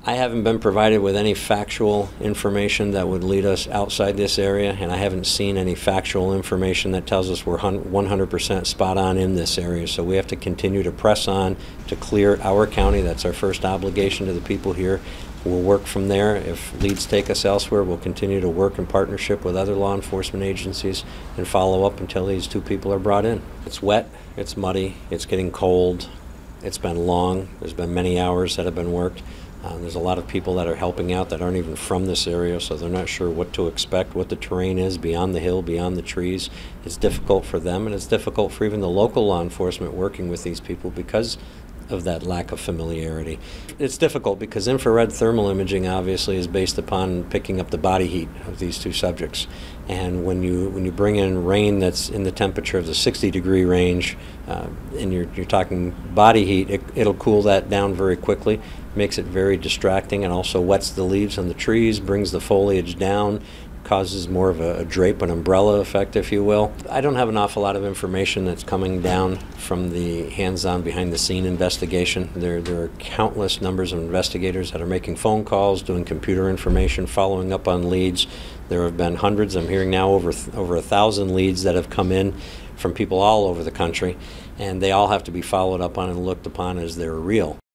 I haven't been provided with any factual information that would lead us outside this area, and I haven't seen any factual information that tells us we're 100% spot on in this area. So we have to continue to press on to clear our county. That's our first obligation to the people here. We'll work from there. If leads take us elsewhere, we'll continue to work in partnership with other law enforcement agencies and follow up until these two people are brought in. It's wet, it's muddy, it's getting cold, it's been long, there's been many hours that have been worked. There's a lot of people that are helping out that aren't even from this area, so they're not sure what to expect, what the terrain is beyond the hill, beyond the trees. It's difficult for them, and it's difficult for even the local law enforcement working with these people because of that lack of familiarity. It's difficult because infrared thermal imaging obviously is based upon picking up the body heat of these two subjects. And when you bring in rain that's in the temperature of the 60-degree range, and you're talking body heat, it'll cool that down very quickly, makes it very distracting, and also wets the leaves on the trees, brings the foliage down, causes more of a drape and umbrella effect, if you will. I don't have an awful lot of information that's coming down from the hands-on behind-the-scene investigation. There are countless numbers of investigators that are making phone calls, doing computer information, following up on leads. There have been hundreds, I'm hearing now over 1,000 leads that have come in from people all over the country, and they all have to be followed up on and looked upon as they're real.